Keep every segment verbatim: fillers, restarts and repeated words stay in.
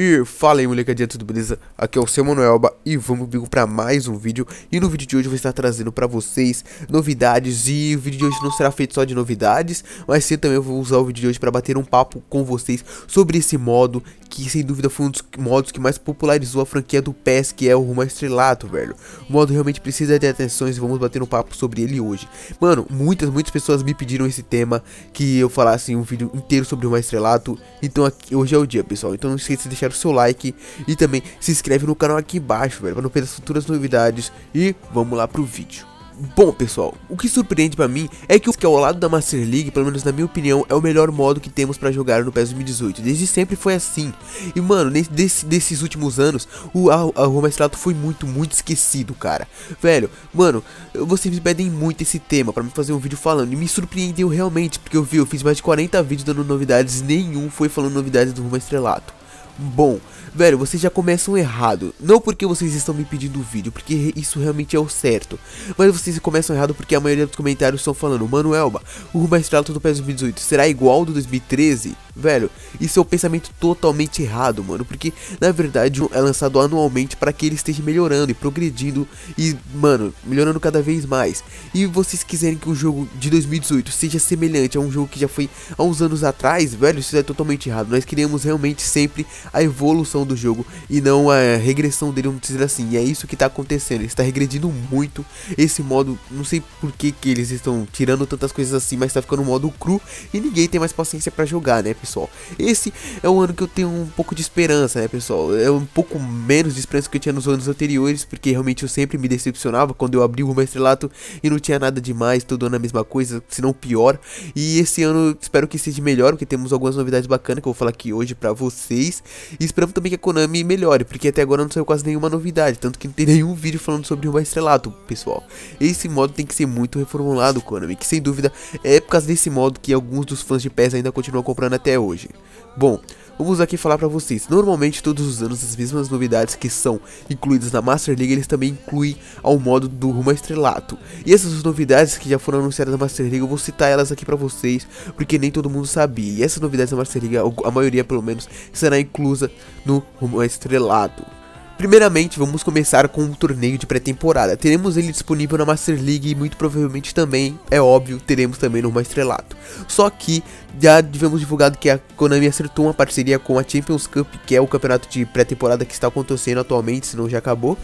E fala aí, molecadinha, tudo beleza? Aqui é o seu Manuelba e vamos comigo pra mais um vídeo. E no vídeo de hoje eu vou estar trazendo pra vocês novidades. E o vídeo de hoje não será feito só de novidades, mas sim também eu vou usar o vídeo de hoje pra bater um papo com vocês sobre esse modo que sem dúvida foi um dos modos que mais popularizou a franquia do P E S, que é o Rumo ao Estrelato, velho. O modo realmente precisa de atenções e vamos bater um papo sobre ele hoje. Mano, muitas, muitas pessoas me pediram esse tema, que eu falasse um vídeo inteiro sobre o Rumo ao Estrelato. Então aqui, hoje é o dia, pessoal. Então não esqueça de deixar o seu like e também se inscreve no canal aqui embaixo, velho, para não perder as futuras novidades. E vamos lá pro vídeo. Bom, pessoal, o que surpreende pra mim é que o que ao lado da Master League, pelo menos na minha opinião, é o melhor modo que temos pra jogar no P E S dois mil e dezoito. Desde sempre foi assim. E mano, nesse, desse, desses últimos anos, o a, a Rumo ao Estrelato foi muito, muito esquecido, cara. Velho, mano, vocês me pedem muito esse tema pra me fazer um vídeo falando. E me surpreendeu realmente, porque eu vi, eu fiz mais de quarenta vídeos dando novidades e nenhum foi falando novidades do Rumo ao Estrelato. Bom, velho, vocês já começam errado. Não porque vocês estão me pedindo o vídeo, porque isso realmente é o certo. Mas vocês começam errado porque a maioria dos comentários estão falando: Manuelba, o Rumo ao Estrelato do P E S dois mil e dezoito será igual ao do dois mil e treze? Velho, isso é um pensamento totalmente errado, mano. Porque, na verdade, é lançado anualmente para que ele esteja melhorando e progredindo. E, mano, melhorando cada vez mais. E vocês quiserem que o jogo de dois mil e dezoito seja semelhante a um jogo que já foi há uns anos atrás, velho, isso é totalmente errado. Nós queremos realmente sempre a evolução do jogo e não a regressão dele, vamos dizer assim. E é isso que tá acontecendo, ele está regredindo muito esse modo. Não sei por que que eles estão tirando tantas coisas assim, mas tá ficando um modo cru e ninguém tem mais paciência pra jogar, né, pessoal? Esse é um ano que eu tenho um pouco de esperança, né, pessoal? É um pouco menos de esperança que eu tinha nos anos anteriores, porque realmente eu sempre me decepcionava quando eu abri o Rumo ao Estrelato e não tinha nada demais, todo ano a mesma coisa, se não pior. E esse ano espero que seja melhor, porque temos algumas novidades bacanas que eu vou falar aqui hoje pra vocês. E esperamos também que a Konami melhore, porque até agora não saiu quase nenhuma novidade, tanto que não tem nenhum vídeo falando sobre o Rumo ao Estrelato, pessoal. Esse modo tem que ser muito reformulado, Konami, que sem dúvida é por causa desse modo que alguns dos fãs de P E S ainda continuam comprando até hoje. Bom, vamos aqui falar pra vocês. Normalmente todos os anos as mesmas novidades que são incluídas na Master League, eles também incluem ao modo do Rumo ao Estrelato. E essas novidades que já foram anunciadas na Master League, eu vou citar elas aqui pra vocês, porque nem todo mundo sabia. E essas novidades da Master League, a maioria pelo menos, será inclusa no Rumo ao Estrelato. Primeiramente, vamos começar com um torneio de pré-temporada. Teremos ele disponível na Master League e muito provavelmente também, é óbvio, teremos também no Rumo ao Estrelato. Só que já tivemos divulgado que a Konami acertou uma parceria com a Champions Cup, que é o campeonato de pré-temporada que está acontecendo atualmente, se não já acabou.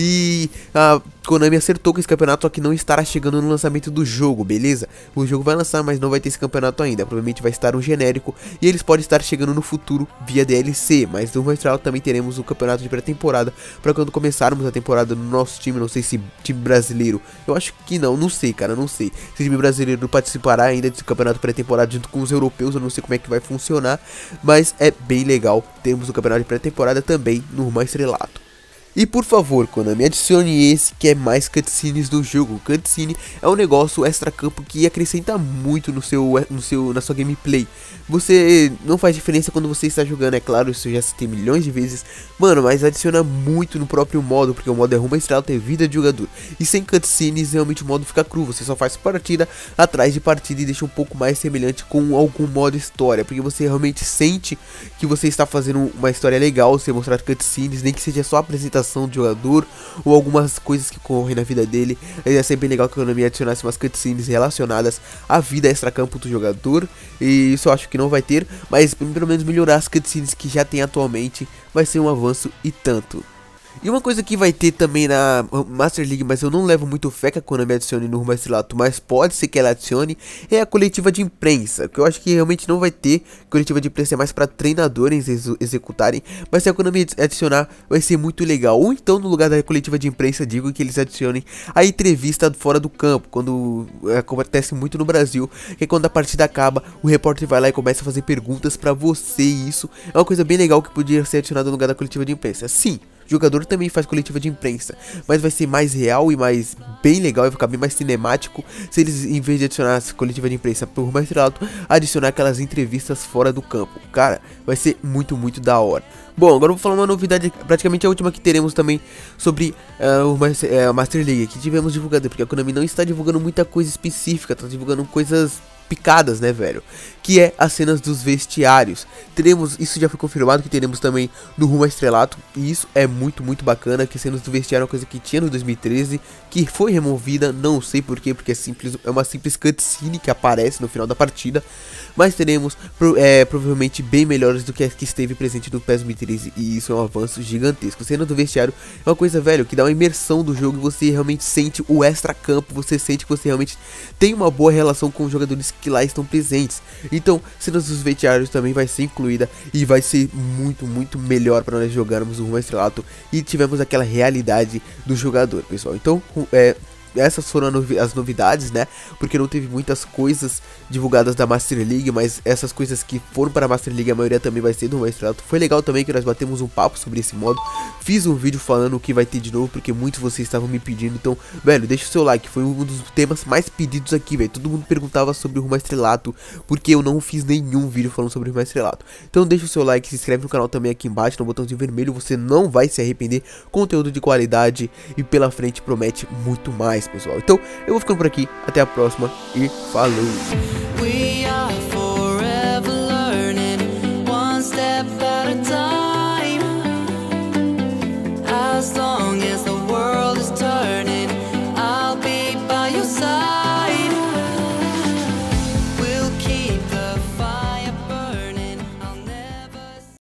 E a Konami acertou com esse campeonato, só que não estará chegando no lançamento do jogo, beleza? O jogo vai lançar, mas não vai ter esse campeonato ainda. Provavelmente vai estar um genérico e eles podem estar chegando no futuro via D L C. Mas no Rumo ao Estrelato também teremos o campeonato de pré-temporada para quando começarmos a temporada no nosso time. Não sei se time brasileiro, eu acho que não, não sei, cara, não sei se time brasileiro participará ainda desse campeonato pré-temporada junto com os europeus. Eu não sei como é que vai funcionar, mas é bem legal. Temos o campeonato de pré-temporada também no Rumo ao Estrelato. E por favor, Konami, adicione esse que é mais cutscenes do jogo. Cutscene é um negócio extra-campo que acrescenta muito no seu, no seu, na sua gameplay. Você não faz diferença quando você está jogando, é claro, isso eu já citei milhões de vezes. Mano, mas adiciona muito no próprio modo, porque o modo é Rumo ao Estrelato, tem vida de jogador. E sem cutscenes, realmente o modo fica cru. Você só faz partida atrás de partida e deixa um pouco mais semelhante com algum modo história. Porque você realmente sente que você está fazendo uma história legal, você mostrar cutscenes, nem que seja só a apresentação do jogador ou algumas coisas que ocorrem na vida dele. É sempre legal que a Konami adicionasse umas cutscenes relacionadas à vida extra-campo do jogador, e isso eu acho que não vai ter, mas pelo menos melhorar as cutscenes que já tem atualmente vai ser um avanço e tanto. E uma coisa que vai ter também na Master League, mas eu não levo muito fé que a Konami adicione no Rumo ao Estrelato, mas pode ser que ela adicione, é a coletiva de imprensa, que eu acho que realmente não vai ter. Coletiva de imprensa é mais para treinadores ex executarem, mas se a Konami adicionar, vai ser muito legal. Ou então, no lugar da coletiva de imprensa, digo que eles adicionem a entrevista fora do campo, quando acontece muito no Brasil, que é quando a partida acaba, o repórter vai lá e começa a fazer perguntas para você, e isso é uma coisa bem legal que podia ser adicionada no lugar da coletiva de imprensa. Sim, o jogador também faz coletiva de imprensa, mas vai ser mais real e mais bem legal, vai ficar bem mais cinemático se eles, em vez de adicionar essa coletiva de imprensa pro Rumo ao Estrelato, adicionar aquelas entrevistas fora do campo. Cara, vai ser muito, muito da hora. Bom, agora eu vou falar uma novidade, praticamente a última que teremos também sobre uh, o Master, uh, Master League, que tivemos divulgado, porque a Konami não está divulgando muita coisa específica, está divulgando coisas picadas, né, velho? que é as cenas dos vestiários. Teremos, isso já foi confirmado que teremos também no Rumo ao Estrelato, e isso é muito, muito bacana, que cenas do vestiário é uma coisa que tinha no dois mil e treze, que foi removida, não sei porquê, porque é, simples, é uma simples cutscene que aparece no final da partida, mas teremos é, provavelmente bem melhores do que a que esteve presente no PES dois mil e treze, e isso é um avanço gigantesco. Cena do vestiário é uma coisa, velho, que dá uma imersão do jogo e você realmente sente o extra-campo, você sente que você realmente tem uma boa relação com os jogadores que lá estão presentes. Então, cenas dos vestiários também vai ser incluída e vai ser muito, muito melhor para nós jogarmos o Rumo ao Estrelato e tivemos aquela realidade do jogador, pessoal. Então, é... essas foram as novidades, né? Porque não teve muitas coisas divulgadas da Master League, mas essas coisas que foram para a Master League, a maioria também vai ser do Rumo ao Estrelato. Foi legal também que nós batemos um papo sobre esse modo. Fiz um vídeo falando o que vai ter de novo, porque muitos de vocês estavam me pedindo. Então, velho, deixa o seu like, foi um dos temas mais pedidos aqui, velho. Todo mundo perguntava sobre o Rumo ao Estrelato, porque eu não fiz nenhum vídeo falando sobre o Rumo ao Estrelato. Então deixa o seu like, se inscreve no canal também aqui embaixo, no botãozinho vermelho. Você não vai se arrepender, conteúdo de qualidade e pela frente promete muito mais, pessoal. Então eu vou ficando por aqui, até a próxima e falou!